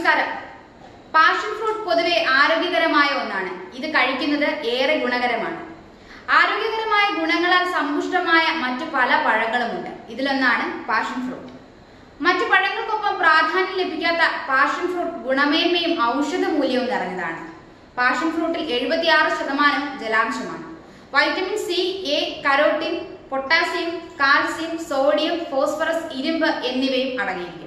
നമസ്കാരം. Passion fruit പൊതുവെ ആരോഗ്യകരമായ ഒന്നാണ്. ഇത് കഴിക്കുന്നത് ഏറെ ഗുണകരമാണ്. ആരോഗ്യകരമായ ഗുണങ്ങളാൽ സമ്പുഷ്ടമായ മറ്റു പല പഴങ്ങളുമുണ്ട്. ഇതിലൊന്നാണ് പാഷൻ ഫ്രൂട്ട്. മറ്റു പഴങ്ങൾക്കൊപ്പം പ്രാധാന്യം ലഭിക്കാത്ത പാഷൻ ഫ്രൂട്ട് ഗുണമേന്മയും ഔഷധ മൂല്യവും നിറഞ്ഞതാണ്. പാഷൻ ഫ്രൂട്ടിൽ 76% ജലാംശമാണ്. Vitamin C, A, carotene, potassium, calcium, sodium, phosphorus, ഇരുമ്പ് എന്നിവയും അടങ്ങിയിരിക്കുന്നു.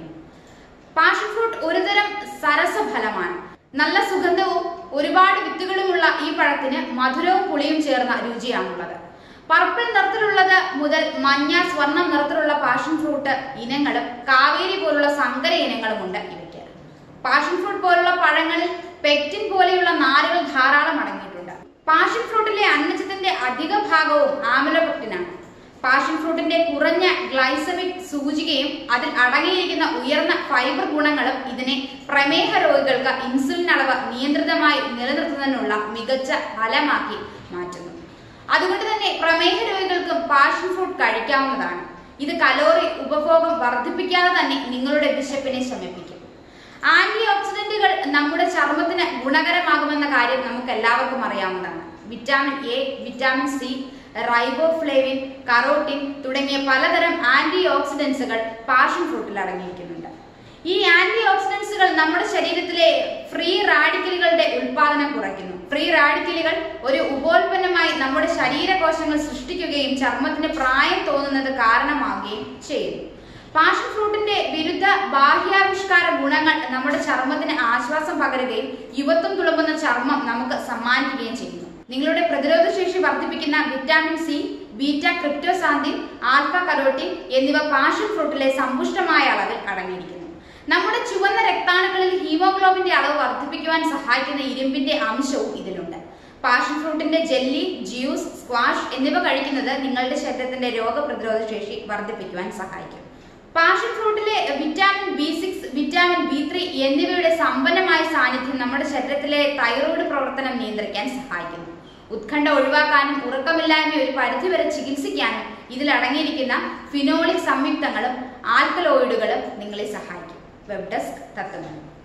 പാഷൻ ഫ്രൂട്ട് ഒരുതരം സരസഫലമാണ്. നല്ല സുഗന്ധവും ഒരുപാട് വിത്തുകളുമുള്ള ഈ പഴത്തിന് മധുരവും പുളിയും ചേർന്ന രുചിയാണുള്ളത്. പർപ്പിൾ നിറത്തിലുള്ളത് മുതൽ മഞ്ഞ, സ്വർണ്ണ നിറത്തിലുള്ള പാഷൻ ഫ്രൂട്ട് ഇനങ്ങളും കാവേരി പോലുള്ള സങ്കര ഇനങ്ങളും ഉണ്ട് ഇവയ്ക്ക്. പാഷൻ ഫ്രൂട്ട് പോലുള്ള പഴങ്ങളിൽ പെക്റ്റിൻ പോലെയുള്ള നാരുകൾ ധാരാളം അടങ്ങിയിട്ടുണ്ട്. പാഷൻ ഫ്രൂട്ടിലെ അന്നജത്തിന്റെ അധിക ഭാഗവും ആംലപെക്റ്റിനാണ്. പാഷൻ ഫ്രൂട്ടിന്റെ കുറഞ്ഞ ഗ്ലൈസമിക് സൂചികയും അതിൽ അടങ്ങിയിരിക്കുന്ന ഉയർന്ന ഫൈബർ ഗുണങ്ങളും ഇതിനെ പ്രമേഹ രോഗികൾക്ക് ഇൻസുലിൻ അളവ് നിയന്ത്രിതമായി നിലനിർത്തുന്നതിനുള്ള മികച്ച ഫലമാക്കി മാറ്റുന്നു. അതുകൊണ്ട് തന്നെ പ്രമേഹ രോഗികൾക്കും പാഷൻ ഫ്രൂട്ട് കഴിക്കാവുന്നതാണ്. ഇത് കലോറി ഉപഭോഗം വർദ്ധിപ്പിക്കാതെ തന്നെ നിങ്ങളുടെ വിശപ്പിനെ ശമിപ്പിക്കും. ആന്റി ഓക്സിഡന്റുകൾ നമ്മുടെ ചർമ്മത്തിന് ഗുണകരമാകുമെന്ന കാര്യം നമുക്ക് എല്ലാവർക്കും അറിയാവുന്നതാണ്. Vitamin A, vitamin C, riboflavin, carotene തുടങ്ങിയ പലതരം ആന്റി ഓക്സിഡൻസുകൾ പാഷൻ ഫ്രൂട്ടിൽ അടങ്ങിയിരിക്കുന്നുണ്ട്. ഈ ആന്റി ഓക്സിഡൻസുകൾ നമ്മുടെ ശരീരത്തിലെ ഫ്രീ റാഡിക്കലുകളുടെ ഉൽപാദനം കുറയ്ക്കുന്നു. ഫ്രീ റാഡിക്കലുകൾ ഒരു ഉപോൽപ്പന്നമായി നമ്മുടെ ശരീരകോശങ്ങൾ സൃഷ്ടിക്കുകയും ചർമ്മത്തിന് പ്രായം തോന്നുന്നത് കാരണമാവുകയും ചെയ്യുന്നു. പാഷൻ ഫ്രൂട്ടിന്റെ വിരുദ്ധ ബാഹ്യാവിഷ്കാര ഗുണങ്ങൾ നമ്മുടെ ചർമ്മത്തിന് ആശ്വാസം പകരുകയും യുവത്വം തുളുമ്പുന്ന ചർമ്മം നമുക്ക് സമ്മാനിക്കുകയും ചെയ്യുന്നു. നിങ്ങളുടെ പ്രതിരോധ ശേഷി വർദ്ധിപ്പിക്കുന്ന vitamin C, beta cryptoxanthin, alpha carotene എന്നിവ പാഷൻ ഫ്രൂട്ടിലെ സമ്പുഷ്ടമായ അളവിൽ അടങ്ങിയിരിക്കുന്നു. നമ്മുടെ ചുവന്ന രക്താണുക്കളിൽ ഹീമോഗ്ലോബിന്റെ അളവ് വർദ്ധിപ്പിക്കുവാൻ സഹായിക്കുന്ന ഇരുമ്പിന്റെ അംശവും ഇതിലുണ്ട്. പാഷൻ ഫ്രൂട്ടിന്റെ ജെല്ലി, ജ്യൂസ്, സ്ക്വാഷ് എന്നിവ കഴിക്കുന്നത് നിങ്ങളുടെ ശരീരത്തിന്റെ രോഗപ്രതിരോധ ശേഷി വർദ്ധിപ്പിക്കുവാൻ സഹായിക്കും. Passion ഫ്രൂട്ടിലെ vitamin B6, vitamin B3 എന്നിവയുടെ സമ്പന്നമായ സാന്നിധ്യം നമ്മുടെ ശരീരത്തിലെ തൈറോയ്ഡ് പ്രവർത്തനം നിയന്ത്രിക്കാൻ സഹായിക്കുന്നു. ഉത്കണ്ഠ ഒഴിവാക്കാനും ഉറക്കമില്ലായ്മ ഒരു പരിധിവരെ ചികിത്സിക്കാനും ഇതിൽ അടങ്ങിയിരിക്കുന്ന ഫിനോളിക് സംയുക്തങ്ങളും ആൽക്കലോയിഡുകളും നിങ്ങളെ സഹായിക്കും. Web desk തത്വമണി.